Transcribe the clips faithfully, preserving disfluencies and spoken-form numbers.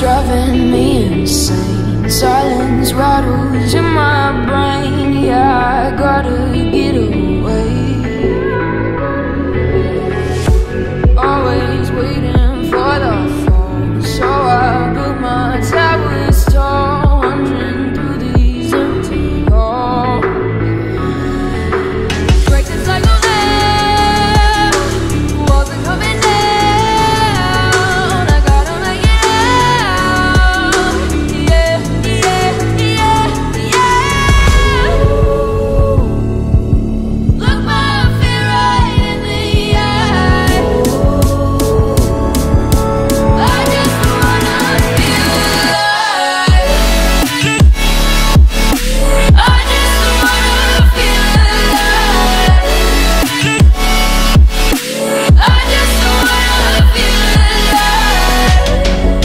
driving me insane. Silence rattles in my brain. Yeah, I gotta get away. Always waiting for the phone, so I built my towers tall, wandering through these empty halls. Break the cycle now, walls are coming down. I gotta make it out. Yeah, yeah, yeah, yeah. Look my fear right in the eye. I just wanna feel alive. I just wanna feel alive. I just wanna feel alive.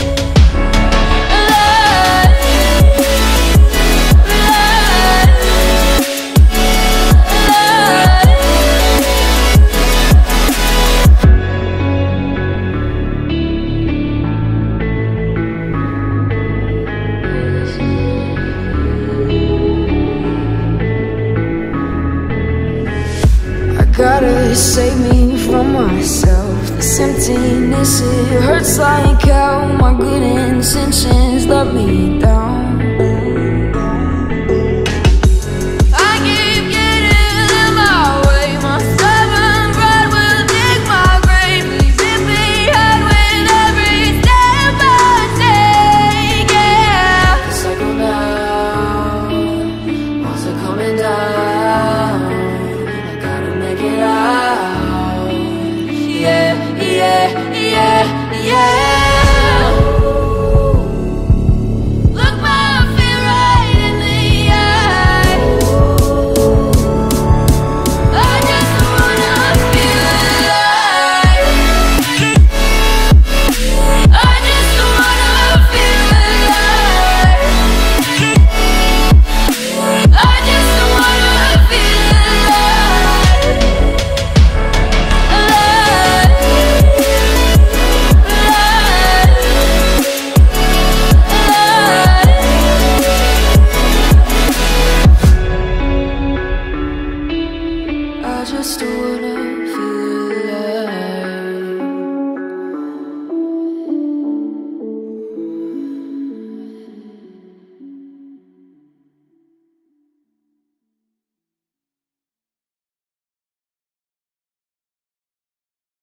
Alive. I gotta save me from myself. This emptiness, it hurts like hell. My good intentions let me down.